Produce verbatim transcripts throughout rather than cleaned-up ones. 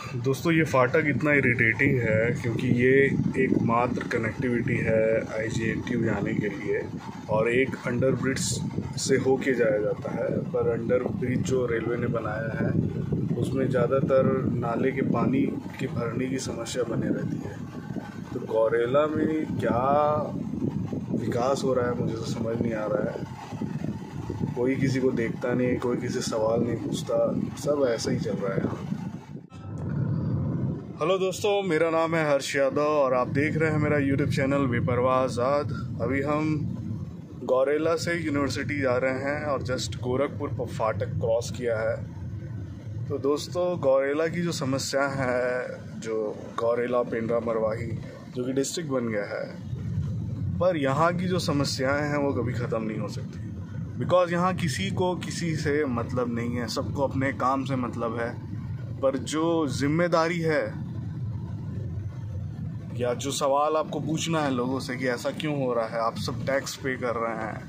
दोस्तों ये फाटक इतना इरिटेटिंग है क्योंकि ये एकमात्र कनेक्टिविटी है आईजीएनटीयू जाने के लिए, और एक अंडर ब्रिज से होके जाया जाता है। पर अंडर ब्रिज जो रेलवे ने बनाया है उसमें ज़्यादातर नाले के पानी के भरने की समस्या बने रहती है। तो गौरेला में क्या विकास हो रहा है मुझे तो समझ नहीं आ रहा है। कोई किसी को देखता नहीं, कोई किसी सवाल नहीं पूछता, सब ऐसा ही चल रहा है यहाँ। हेलो दोस्तों, मेरा नाम है हर्ष यादव और आप देख रहे हैं मेरा यूट्यूब चैनल बेपरवाह आज़ाद। अभी हम गौरेला से यूनिवर्सिटी जा रहे हैं और जस्ट गोरखपुर पर फाटक क्रॉस किया है। तो दोस्तों गौरेला की जो समस्या है, जो गौरेला पेंड्रा मरवाही जो कि डिस्ट्रिक्ट बन गया है, पर यहाँ की जो समस्याएं हैं वो कभी ख़त्म नहीं हो सकती। बिकॉज़ यहाँ किसी को किसी से मतलब नहीं है, सबको अपने काम से मतलब है। पर जो जिम्मेदारी है या जो सवाल आपको पूछना है लोगों से कि ऐसा क्यों हो रहा है, आप सब टैक्स पे कर रहे हैं,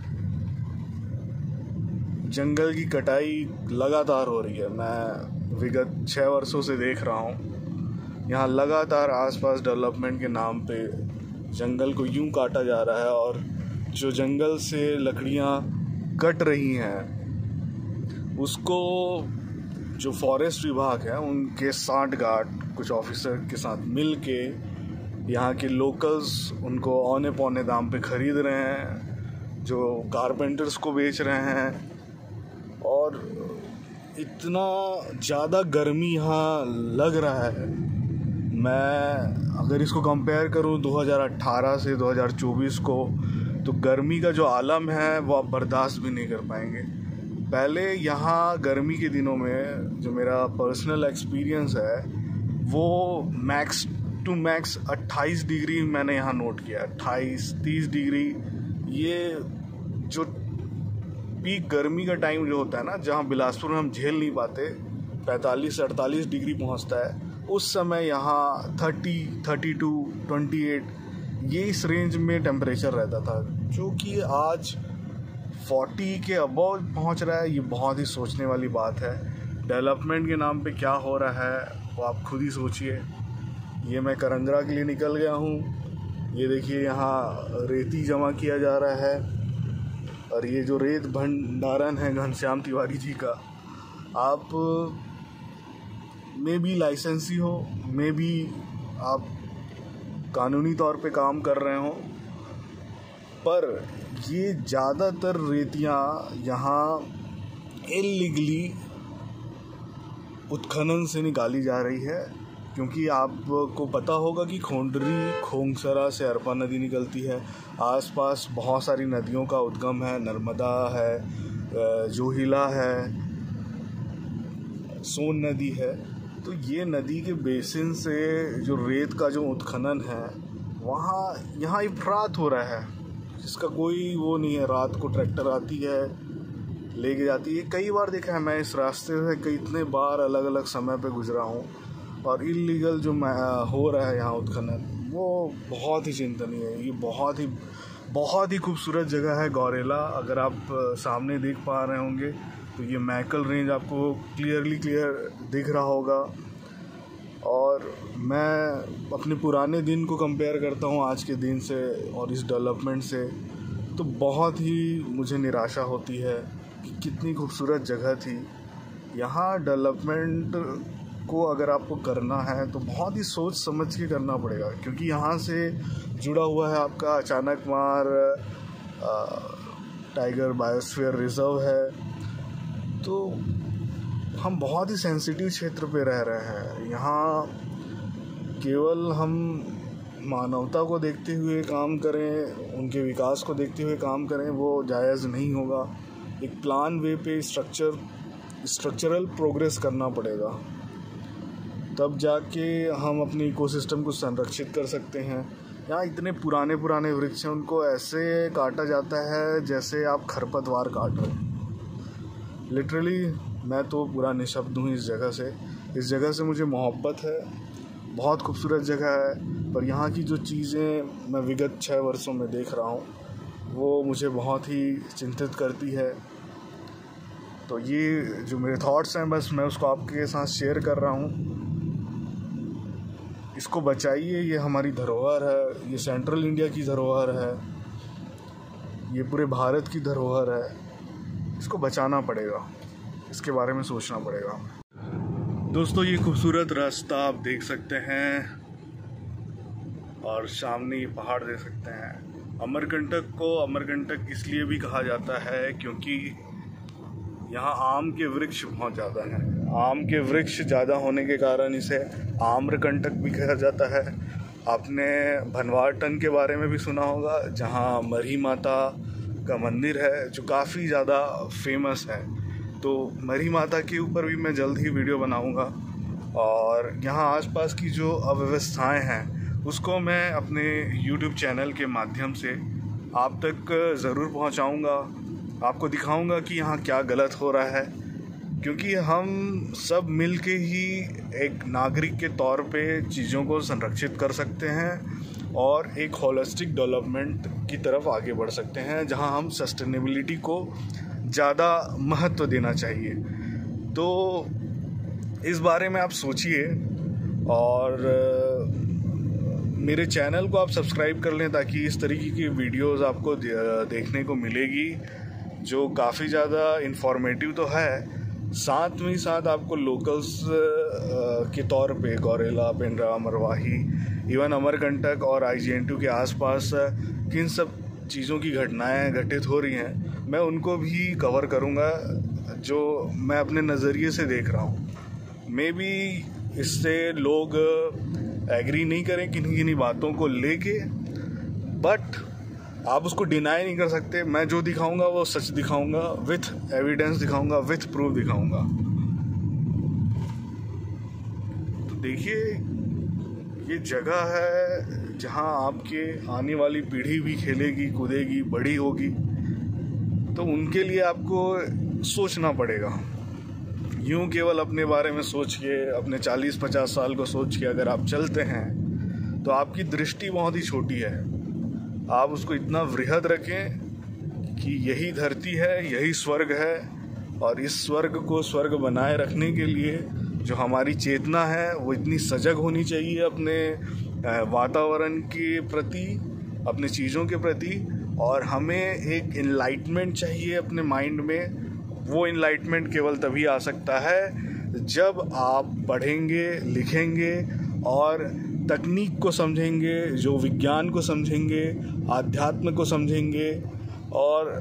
जंगल की कटाई लगातार हो रही है। मैं विगत छः वर्षों से देख रहा हूँ यहाँ लगातार आसपास डेवलपमेंट के नाम पे जंगल को यूं काटा जा रहा है, और जो जंगल से लकड़ियाँ कट रही हैं उसको जो फॉरेस्ट विभाग है उनके साठ गार्ड कुछ ऑफिसर के साथ मिल के यहाँ के लोकल्स उनको औने पौने दाम पे ख़रीद रहे हैं, जो कारपेंटर्स को बेच रहे हैं। और इतना ज़्यादा गर्मी यहाँ लग रहा है। मैं अगर इसको कंपेयर करूँ दो हज़ार अठारह से दो हज़ार चौबीस को, तो गर्मी का जो आलम है वो आप बर्दाश्त भी नहीं कर पाएंगे। पहले यहाँ गर्मी के दिनों में जो मेरा पर्सनल एक्सपीरियंस है वो मैक्स टू मैक्स अट्ठाईस डिग्री मैंने यहाँ नोट किया। अट्ठाईस तीस डिग्री ये जो पीक गर्मी का टाइम जो होता है ना, जहाँ बिलासपुर में हम झेल नहीं पाते, पैंतालीस अड़तालीस डिग्री पहुँचता है, उस समय यहाँ thirty thirty two twenty eight ये इस रेंज में टेम्परेचर रहता था, जो कि आज चालीस के अबव पहुंच रहा है। ये बहुत ही सोचने वाली बात है। डेवलपमेंट के नाम पे क्या हो रहा है वो आप खुद ही सोचिए। ये मैं करंगरा के लिए निकल गया हूँ। ये देखिए यहाँ रेती जमा किया जा रहा है, और ये जो रेत भंडारण है घनश्याम तिवारी जी का, आप मे बी लाइसेंसी हो, मे बी आप कानूनी तौर पे काम कर रहे हो, पर ये ज़्यादातर रेतियाँ यहाँ इल्लीगली उत्खनन से निकाली जा रही है। क्योंकि आपको पता होगा कि खोंडरी खोंगसरा से अरपा नदी निकलती है, आसपास बहुत सारी नदियों का उद्गम है, नर्मदा है, जोहिला है, सोन नदी है। तो ये नदी के बेसिन से जो रेत का जो उत्खनन है वहाँ यहाँ इफरात हो रहा है, जिसका कोई वो नहीं है। रात को ट्रैक्टर आती है, लेके जाती है। कई बार देखा है मैं इस रास्ते से, कई इतने बार अलग अलग समय पे गुजरा हूँ, और इल्लीगल जो हो रहा है यहाँ उत्खनन वो बहुत ही चिंतनीय है। ये बहुत ही बहुत ही खूबसूरत जगह है गौरेला। अगर आप सामने देख पा रहे होंगे तो ये मैकल रेंज आपको क्लियरली क्लियर दिख रहा होगा। और मैं अपने पुराने दिन को कंपेयर करता हूँ आज के दिन से और इस डेवलपमेंट से, तो बहुत ही मुझे निराशा होती है कि कितनी खूबसूरत जगह थी। यहाँ डेवलपमेंट को अगर आपको करना है तो बहुत ही सोच समझ के करना पड़ेगा, क्योंकि यहाँ से जुड़ा हुआ है आपका अचानकमार टाइगर बायोस्फीयर रिजर्व है। तो हम बहुत ही सेंसिटिव क्षेत्र पे रह रहे हैं। यहाँ केवल हम मानवता को देखते हुए काम करें, उनके विकास को देखते हुए काम करें, वो जायज़ नहीं होगा। एक प्लान वे पे स्ट्रक्चर स्ट्रक्चरल प्रोग्रेस करना पड़ेगा, तब जाके हम अपने इकोसिस्टम को संरक्षित कर सकते हैं। यहाँ इतने पुराने पुराने वृक्ष हैं, उनको ऐसे काटा जाता है जैसे आप खरपतवार काट रहे हैं। लिटरली मैं तो पूरा निशब्द हूँ इस जगह से। इस जगह से मुझे मोहब्बत है, बहुत खूबसूरत जगह है, पर यहाँ की जो चीज़ें मैं विगत छः वर्षों में देख रहा हूँ वो मुझे बहुत ही चिंतित करती है। तो ये जो मेरे थॉट्स हैं बस मैं उसको आपके साथ शेयर कर रहा हूँ। इसको बचाइए, ये हमारी धरोहर है, ये सेंट्रल इंडिया की धरोहर है, ये पूरे भारत की धरोहर है। इसको बचाना पड़ेगा, इसके बारे में सोचना पड़ेगा। दोस्तों, ये खूबसूरत रास्ता आप देख सकते हैं और सामने ये पहाड़ देख सकते हैं। अमरकंटक को अमरकंटक इसलिए भी कहा जाता है क्योंकि यहाँ आम के वृक्ष बहुत ज़्यादा हैं। आम के वृक्ष ज़्यादा होने के कारण इसे आम्रकंटक भी कहा जाता है। आपने भनवारटन के बारे में भी सुना होगा, जहाँ मरी माता का मंदिर है जो काफ़ी ज़्यादा फेमस है। तो मरी माता के ऊपर भी मैं जल्द ही वीडियो बनाऊंगा और यहाँ आसपास की जो अव्यवस्थाएं हैं उसको मैं अपने यूट्यूब चैनल के माध्यम से आप तक ज़रूर पहुँचाऊँगा। आपको दिखाऊंगा कि यहाँ क्या गलत हो रहा है, क्योंकि हम सब मिलके ही एक नागरिक के तौर पे चीज़ों को संरक्षित कर सकते हैं और एक होलिस्टिक डेवलपमेंट की तरफ आगे बढ़ सकते हैं, जहाँ हम सस्टेनेबिलिटी को ज़्यादा महत्व देना चाहिए। तो इस बारे में आप सोचिए और मेरे चैनल को आप सब्सक्राइब कर लें ताकि इस तरीके की वीडियोस आपको देखने को मिलेगी जो काफ़ी ज़्यादा इंफॉर्मेटिव तो है, साथ में साथ आपको लोकल्स के तौर पे गौरेला, पेंड्रा, मरवाही, इवन अमरकंटक और आई जी एन टू के आसपास किन सब चीज़ों की घटनाएं घटित हो रही हैं मैं उनको भी कवर करूंगा जो मैं अपने नज़रिए से देख रहा हूं। मे बी इससे लोग एग्री नहीं करें किन्हीं किन्हीं बातों को लेके, बट आप उसको डिनाई नहीं कर सकते। मैं जो दिखाऊंगा वो सच दिखाऊंगा, विथ एविडेंस दिखाऊंगा, विथ प्रूफ दिखाऊंगा। तो देखिए, ये जगह है जहां आपके आने वाली पीढ़ी भी खेलेगी, कूदेगी, बड़ी होगी, तो उनके लिए आपको सोचना पड़ेगा। यूं केवल अपने बारे में सोच के, अपने चालीस पचास साल को सोच के अगर आप चलते हैं तो आपकी दृष्टि बहुत ही छोटी है। आप उसको इतना वृहद रखें कि यही धरती है, यही स्वर्ग है, और इस स्वर्ग को स्वर्ग बनाए रखने के लिए जो हमारी चेतना है वो इतनी सजग होनी चाहिए अपने वातावरण के प्रति, अपने चीज़ों के प्रति, और हमें एक इनलाइटमेंट चाहिए अपने माइंड में। वो इनलाइटमेंट केवल तभी आ सकता है जब आप पढ़ेंगे, लिखेंगे और तकनीक को समझेंगे, जो विज्ञान को समझेंगे, आध्यात्म को समझेंगे और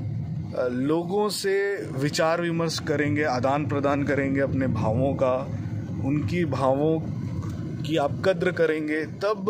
लोगों से विचार विमर्श करेंगे, आदान प्रदान करेंगे अपने भावों का, उनकी भावों की आप कद्र करेंगे, तब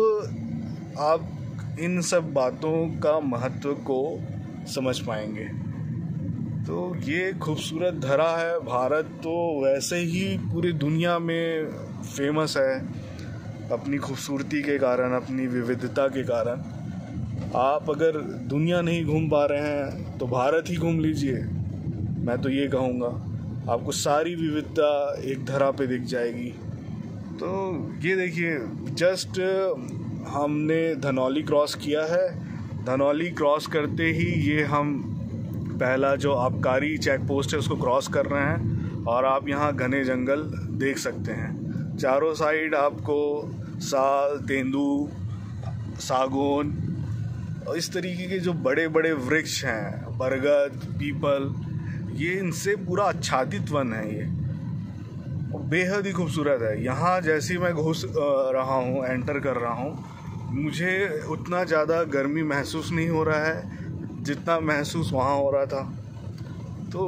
आप इन सब बातों का महत्व को समझ पाएंगे। तो ये खूबसूरत धरा है। भारत तो वैसे ही पूरी दुनिया में फेमस है अपनी खूबसूरती के कारण, अपनी विविधता के कारण। आप अगर दुनिया नहीं घूम पा रहे हैं तो भारत ही घूम लीजिए। मैं तो ये कहूँगा, आपको सारी विविधता एक धरा पे दिख जाएगी। तो ये देखिए, जस्ट हमने धनौली क्रॉस किया है। धनौली क्रॉस करते ही ये हम पहला जो आबकारी चेक पोस्ट है उसको क्रॉस कर रहे हैं और आप यहाँ घने जंगल देख सकते हैं। चारों साइड आपको साल, तेंदू, सागौन, इस तरीके के जो बड़े बड़े वृक्ष हैं, बरगद, पीपल, ये इनसे पूरा आच्छादित वन है। ये बेहद ही खूबसूरत है। यहाँ जैसे मैं घुस रहा हूँ, एंटर कर रहा हूँ, मुझे उतना ज़्यादा गर्मी महसूस नहीं हो रहा है जितना महसूस वहाँ हो रहा था। तो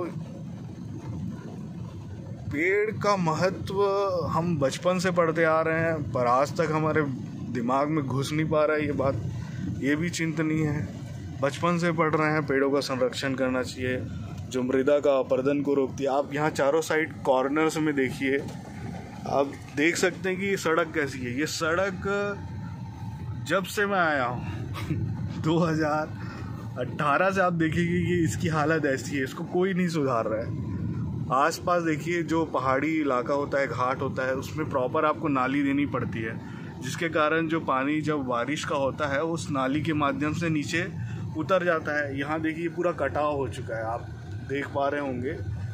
पेड़ का महत्व हम बचपन से पढ़ते आ रहे हैं, पर आज तक हमारे दिमाग में घुस नहीं पा रहा है ये बात। ये भी चिंतनीय है। बचपन से पढ़ रहे हैं पेड़ों का संरक्षण करना चाहिए, जो मृदा का अपरदन को रोकती है। आप यहाँ चारों साइड कॉर्नर्स में देखिए, आप देख सकते हैं कि ये सड़क कैसी है। ये सड़क जब से मैं आया हूँ दो हज़ार अट्ठारह से आप देखिए कि इसकी हालत ऐसी है, इसको कोई नहीं सुधार रहा है। आसपास देखिए, जो पहाड़ी इलाका होता है, घाट होता है, उसमें प्रॉपर आपको नाली देनी पड़ती है, जिसके कारण जो पानी जब बारिश का होता है उस नाली के माध्यम से नीचे उतर जाता है। यहाँ देखिए पूरा कटाव हो चुका है, आप देख पा रहे होंगे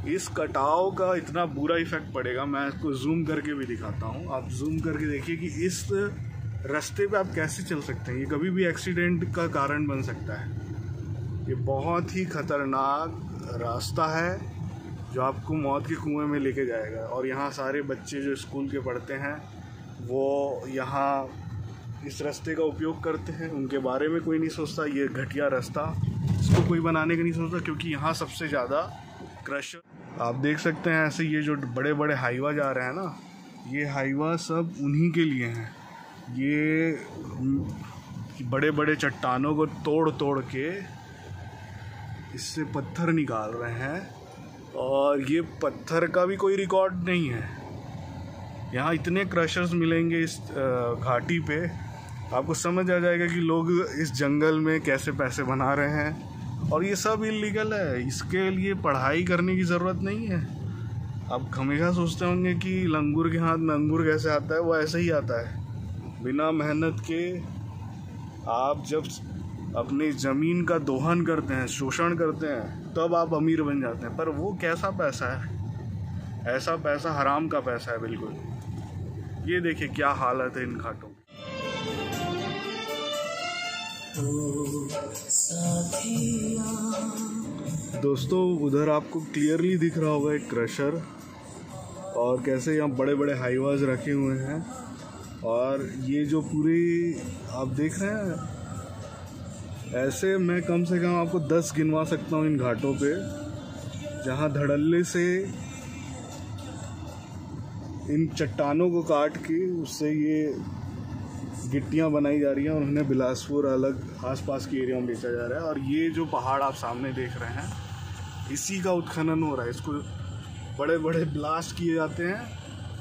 इस कटाव का इतना बुरा इफेक्ट पड़ेगा, मैं इसको जूम करके भी दिखाता हूँ। आप जूम करके देखिए कि इस रास्ते पे आप कैसे चल सकते हैं। ये कभी भी एक्सीडेंट का कारण बन सकता है। ये बहुत ही खतरनाक रास्ता है जो आपको मौत के कुएं में लेके जाएगा। और यहाँ सारे बच्चे जो स्कूल के पढ़ते हैं वो यहाँ इस रास्ते का उपयोग करते हैं। उनके बारे में कोई नहीं सोचता। ये घटिया रास्ता, इसको कोई बनाने का नहीं सोचता, क्योंकि यहाँ सबसे ज़्यादा क्रशर आप देख सकते हैं। ऐसे ये जो बड़े बड़े हाईवा जा रहे हैं ना, ये हाईवा सब उन्हीं के लिए हैं। ये बड़े बड़े चट्टानों को तोड़ तोड़ के इससे पत्थर निकाल रहे हैं, और ये पत्थर का भी कोई रिकॉर्ड नहीं है। यहाँ इतने क्रशर्स मिलेंगे इस घाटी पे, आपको समझ आ जाएगा कि लोग इस जंगल में कैसे पैसे बना रहे हैं। और ये सब इलीगल है, इसके लिए पढ़ाई करने की ज़रूरत नहीं है। आप हमेशा सोचते होंगे कि लंगूर के हाथ में अंगूर कैसे आता है, वो ऐसे ही आता है। बिना मेहनत के आप जब अपनी ज़मीन का दोहन करते हैं, शोषण करते हैं, तब आप अमीर बन जाते हैं। पर वो कैसा पैसा है? ऐसा पैसा हराम का पैसा है बिल्कुल। ये देखिए क्या हालत है इन घाटों की। दोस्तों उधर आपको क्लियरली दिख रहा होगा एक क्रशर, और कैसे यहाँ बड़े बड़े हाईवाज रखे हुए हैं। और ये जो पूरी आप देख रहे हैं, ऐसे मैं कम से कम आपको दस गिनवा सकता हूँ इन घाटों पे, जहाँ धड़ल्ले से इन चट्टानों को काट के उससे ये गिट्टियाँ बनाई जा रही हैं और उन्हें बिलासपुर अलग आसपास के एरिया में बेचा जा रहा है। और ये जो पहाड़ आप सामने देख रहे हैं, इसी का उत्खनन हो रहा है। इसको बड़े बड़े ब्लास्ट किए जाते हैं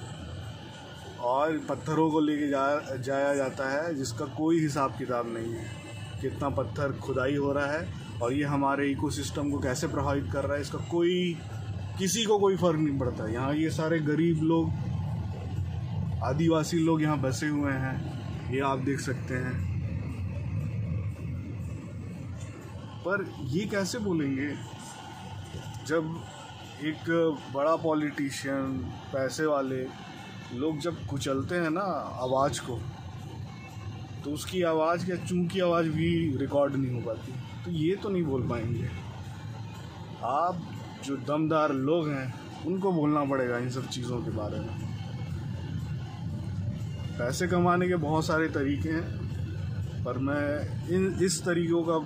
और पत्थरों को लेके जा जाया जाता है, जिसका कोई हिसाब किताब नहीं है। कितना पत्थर खुदाई हो रहा है और ये हमारे इकोसिस्टम को कैसे प्रभावित कर रहा है, इसका कोई किसी को कोई फ़र्क नहीं पड़ता। यहाँ ये सारे गरीब लोग, आदिवासी लोग यहाँ बसे हुए हैं, ये आप देख सकते हैं। पर ये कैसे बोलेंगे जब एक बड़ा पॉलिटिशियन, पैसे वाले लोग जब कुचलते हैं ना आवाज़ को, तो उसकी आवाज़ या चूं की आवाज़ भी रिकॉर्ड नहीं हो पाती। तो ये तो नहीं बोल पाएंगे। आप जो दमदार लोग हैं उनको बोलना पड़ेगा इन सब चीज़ों के बारे में। पैसे कमाने के बहुत सारे तरीके हैं, पर मैं इन इस तरीक़ों का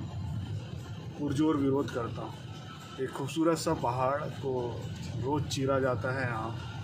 पुरजोर विरोध करता हूँ। एक खूबसूरत सा पहाड़ को रोज़ चीरा जाता है यहाँ।